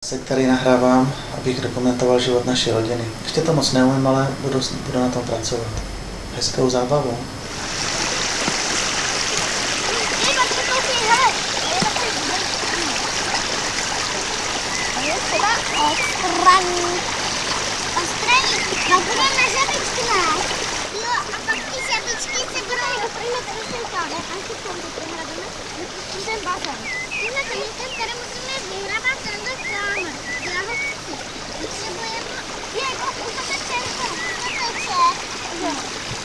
Se který nahrávám, abych dokumentoval život naší rodiny. Ještě to moc neumím, ale budu na tom pracovat. Hezkou zábavu. Odstraní. No budeme žabičky mít. Jo, a pak ty žabičky se budou uprhnout rosinkáme. A ty kombi prohradíme, vypustím ten bazén. Tímhle kamínkem tady musíme vyhrabat tenhle kámen. Já ho chci. Potřebujeme jako uchopečenko. Uchopeček. Jo.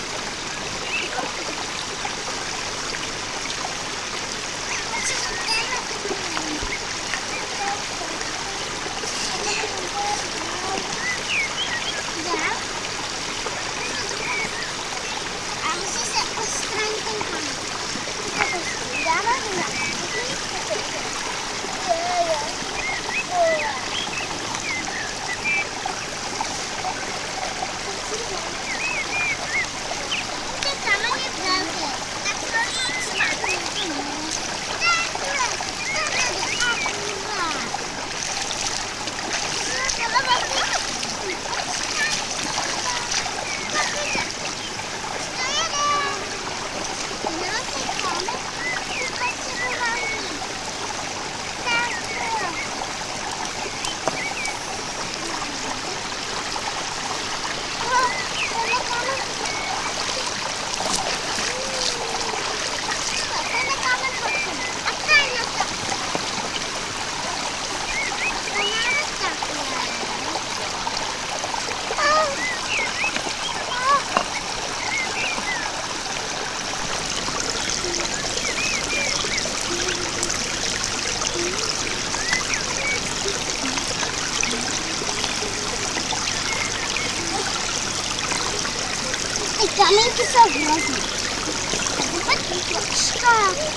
Ty kamínky jsou hrozný. Tak počká.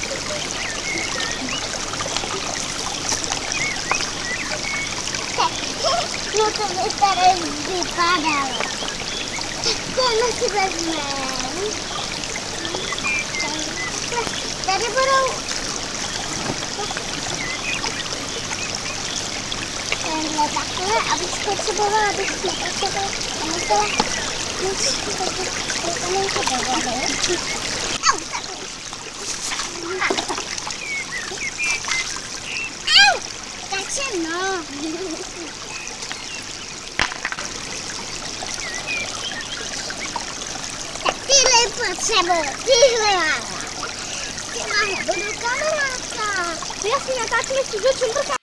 No to by tady vypadalo. Tak tohle si vezmeme. Tady budou... Tenhle takhle, abych spotřebovala, abych nepotřebovala a musela nic kamínky do vody. Takže no. Tak tyhle potřebuju, tyhle mám. Tyhle budu kamarádka. My asi natáčíme s tím